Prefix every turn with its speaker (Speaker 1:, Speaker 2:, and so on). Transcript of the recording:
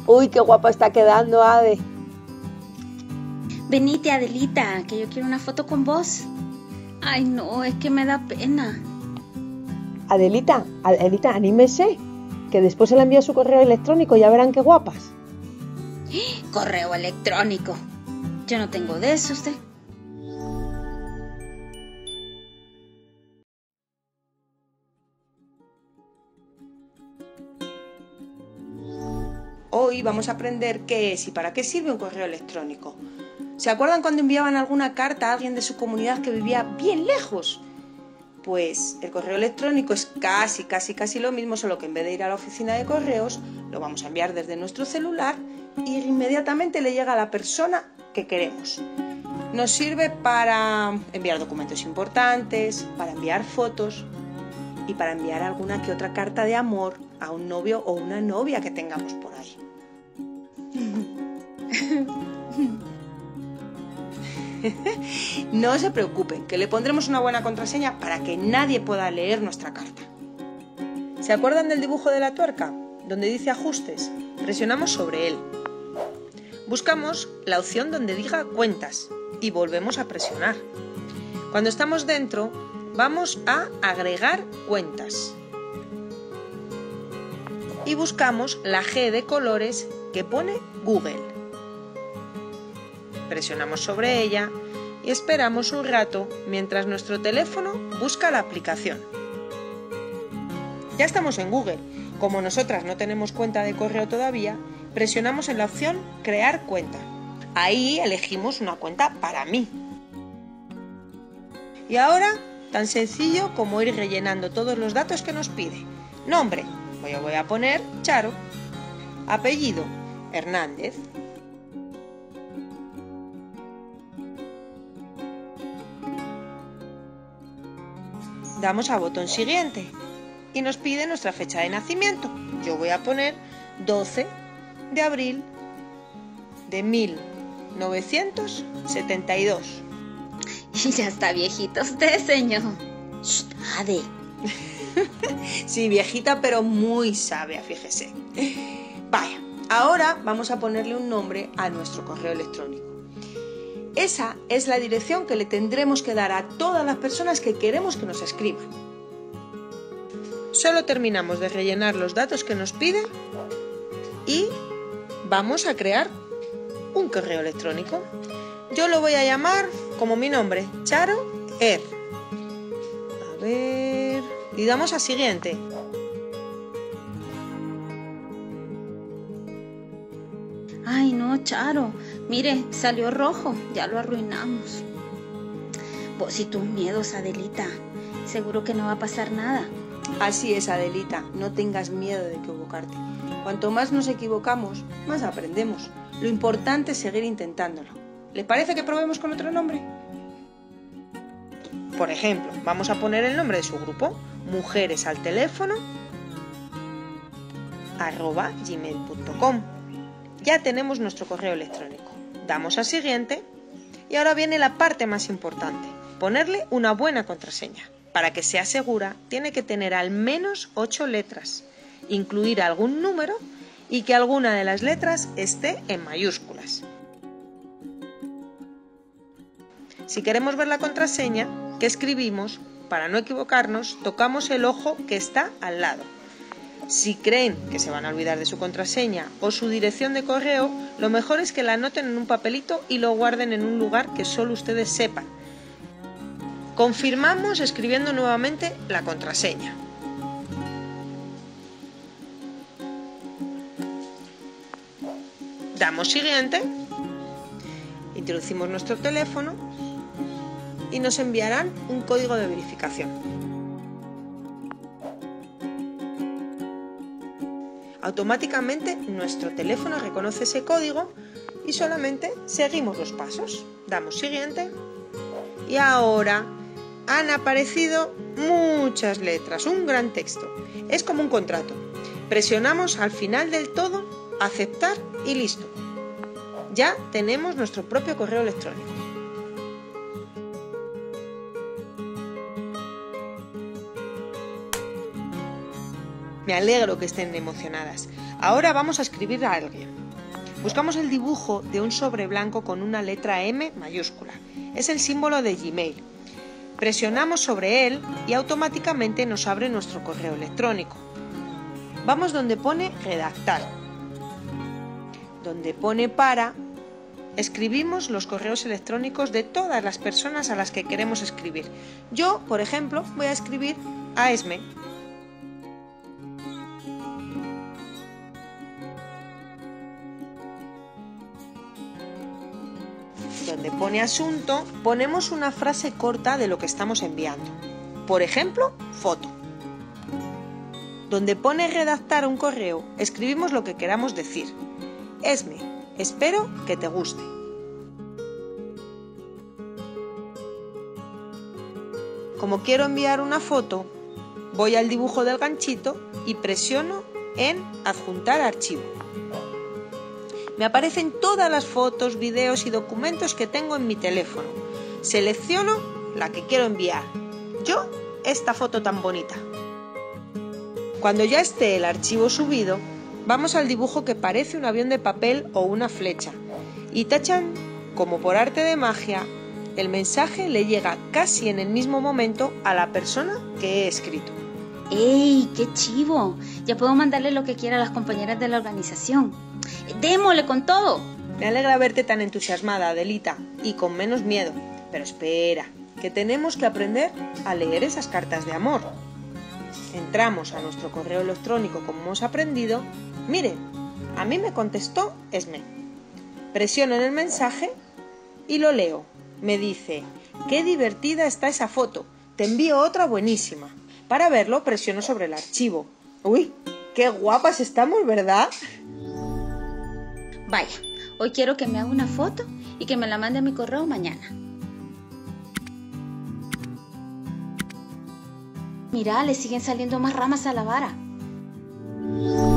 Speaker 1: Uy, qué guapa está quedando, Ade.
Speaker 2: Venite, Adelita, que yo quiero una foto con vos. Ay, no, es que me da pena.
Speaker 1: Adelita, anímese, que después se le envía su correo electrónico, ya verán qué guapas.
Speaker 2: Correo electrónico. Yo no tengo de eso, usted.
Speaker 3: Hoy vamos a aprender qué es y para qué sirve un correo electrónico. ¿Se acuerdan cuando enviaban alguna carta a alguien de su comunidad que vivía bien lejos? Pues el correo electrónico es casi lo mismo, solo que en vez de ir a la oficina de correos, lo vamos a enviar desde nuestro celular y inmediatamente le llega a la persona que queremos. Nos sirve para enviar documentos importantes, para enviar fotos y para enviar alguna que otra carta de amor a un novio o una novia que tengamos por ahí. No se preocupen, que le pondremos una buena contraseña para que nadie pueda leer nuestra carta. ¿Se acuerdan del dibujo de la tuerca? Donde dice ajustes, presionamos sobre él. Buscamos la opción donde diga cuentas y volvemos a presionar. Cuando estamos dentro, vamos a agregar cuentas. Y buscamos la G de colores que pone Google. Presionamos sobre ella y esperamos un rato mientras nuestro teléfono busca la aplicación. Ya estamos en Google. Como nosotras no tenemos cuenta de correo todavía, presionamos en la opción Crear cuenta. Ahí elegimos una cuenta para mí. Y ahora, tan sencillo como ir rellenando todos los datos que nos pide. Nombre, yo voy a poner Charo. Apellido, Hernández. Damos al botón siguiente y nos pide nuestra fecha de nacimiento. Yo voy a poner 12 de abril de 1972.
Speaker 2: Y ya está viejito usted, señor. Shh, Ade.
Speaker 3: Sí, viejita, pero muy sabia, fíjese. Vaya, ahora vamos a ponerle un nombre a nuestro correo electrónico. Esa es la dirección que le tendremos que dar a todas las personas que queremos que nos escriban. Solo terminamos de rellenar los datos que nos pide y vamos a crear un correo electrónico. Yo lo voy a llamar como mi nombre, Charo Er. A ver, y damos a siguiente.
Speaker 2: Ay, no, Charo. Mire, salió rojo. Ya lo arruinamos. Vos y tus miedos, Adelita. Seguro que no va a pasar nada.
Speaker 3: Así es, Adelita. No tengas miedo de equivocarte. Cuanto más nos equivocamos, más aprendemos. Lo importante es seguir intentándolo. ¿Le parece que probemos con otro nombre? Por ejemplo, vamos a poner el nombre de su grupo. mujeresalteléfono@gmail.com. Ya tenemos nuestro correo electrónico. Damos a siguiente y ahora viene la parte más importante, ponerle una buena contraseña. Para que sea segura, tiene que tener al menos 8 letras, incluir algún número y que alguna de las letras esté en mayúsculas. Si queremos ver la contraseña que escribimos, para no equivocarnos, tocamos el ojo que está al lado. Si creen que se van a olvidar de su contraseña o su dirección de correo, lo mejor es que la anoten en un papelito y lo guarden en un lugar que solo ustedes sepan. Confirmamos escribiendo nuevamente la contraseña. Damos siguiente, introducimos nuestro teléfono y nos enviarán un código de verificación. Automáticamente nuestro teléfono reconoce ese código y solamente seguimos los pasos. Damos siguiente y ahora han aparecido muchas letras, un gran texto. Es como un contrato. Presionamos al final del todo, aceptar y listo. Ya tenemos nuestro propio correo electrónico. Me alegro que estén emocionadas. Ahora vamos a escribir a alguien. Buscamos el dibujo de un sobre blanco con una letra M mayúscula. Es el símbolo de Gmail. Presionamos sobre él y automáticamente nos abre nuestro correo electrónico. Vamos donde pone redactar. Donde pone para, escribimos los correos electrónicos de todas las personas a las que queremos escribir. Yo, por ejemplo, voy a escribir a Esme. Donde pone asunto, ponemos una frase corta de lo que estamos enviando. Por ejemplo, foto. Donde pone redactar un correo, escribimos lo que queramos decir. Esme, espero que te guste. Como quiero enviar una foto, voy al dibujo del ganchito y presiono en adjuntar archivo. Me aparecen todas las fotos, vídeos y documentos que tengo en mi teléfono. Selecciono la que quiero enviar. Yo, esta foto tan bonita. Cuando ya esté el archivo subido, vamos al dibujo que parece un avión de papel o una flecha. Y ¡tachán! Como por arte de magia, el mensaje le llega casi en el mismo momento a la persona que he escrito.
Speaker 2: ¡Ey, qué chivo! Ya puedo mandarle lo que quiera a las compañeras de la organización. ¡Démosle con todo!
Speaker 3: Me alegra verte tan entusiasmada, Adelita, y con menos miedo. Pero espera, que tenemos que aprender a leer esas cartas de amor. Entramos a nuestro correo electrónico como hemos aprendido. Miren, a mí me contestó Esme. Presiono en el mensaje y lo leo. Me dice, ¡qué divertida está esa foto! Te envío otra buenísima. Para verlo presiono sobre el archivo. ¡Uy! ¡Qué guapas estamos!, ¿verdad?
Speaker 2: Vaya, hoy quiero que me haga una foto y que me la mande a mi correo mañana. Mira, le siguen saliendo más ramas a la vara.